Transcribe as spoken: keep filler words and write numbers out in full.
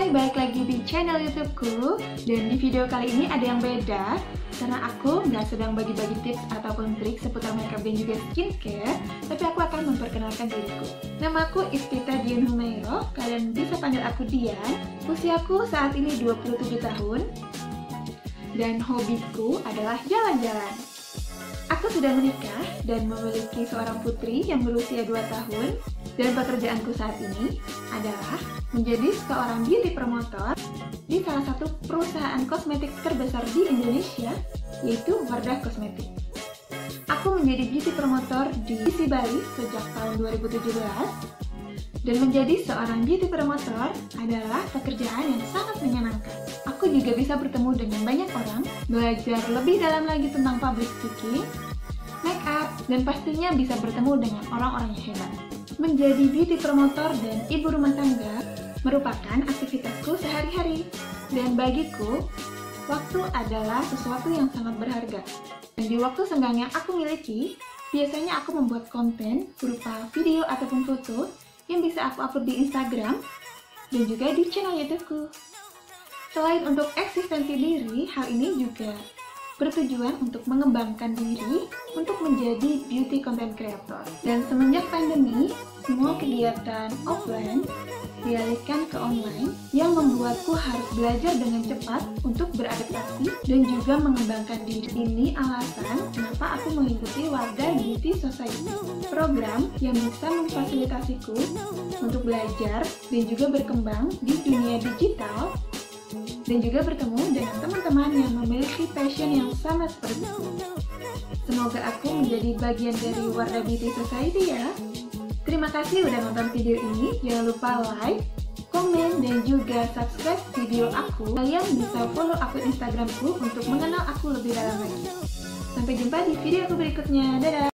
Hai, balik lagi di channel YouTubeku. Dan di video kali ini ada yang beda, karena aku nggak sedang bagi-bagi tips ataupun trik seputar makeup dan juga skincare, tapi aku akan memperkenalkan diriku. Namaku Ispita Dian Humairo, kalian bisa panggil aku Dian. Usiaku saat ini dua puluh tujuh tahun, dan hobiku adalah jalan-jalan. Aku sudah menikah dan memiliki seorang putri yang berusia dua tahun, dan pekerjaanku saat ini adalah menjadi seorang beauty promotor di salah satu perusahaan kosmetik terbesar di Indonesia, yaitu Wardah Kosmetik. Aku menjadi beauty promotor di Isi Bali sejak tahun dua ribu tujuh belas, dan menjadi seorang beauty promotor adalah pekerjaan yang sangat menyenangkan. Aku juga bisa bertemu dengan banyak orang, belajar lebih dalam lagi tentang public speaking, make up, dan pastinya bisa bertemu dengan orang-orang yang hebat. Menjadi beauty promotor dan ibu rumah tangga merupakan aktivitasku sehari-hari, dan bagiku, waktu adalah sesuatu yang sangat berharga. Dan di waktu senggang yang aku miliki, biasanya aku membuat konten berupa video ataupun foto yang bisa aku upload di Instagram dan juga di channel YouTubeku. Selain untuk eksistensi diri, hal ini juga bertujuan untuk mengembangkan diri untuk menjadi beauty content creator. Dan semenjak pandemi, semua kegiatan offline dialihkan ke online yang membuatku harus belajar dengan cepat untuk beradaptasi dan juga mengembangkan diri. Ini alasan kenapa aku mengikuti Wardah Beauty Society, program yang bisa memfasilitasiku untuk belajar dan juga berkembang di dunia digital, dan juga bertemu dengan teman-teman yang memiliki passion yang sama sepertiku. Semoga aku menjadi bagian dari Wardah Beauty Society ya. Terima kasih udah nonton video ini. Jangan lupa like, komen, dan juga subscribe video aku. Kalian bisa follow akun Instagramku untuk mengenal aku lebih dalam lagi. Sampai jumpa di video aku berikutnya. Dadah!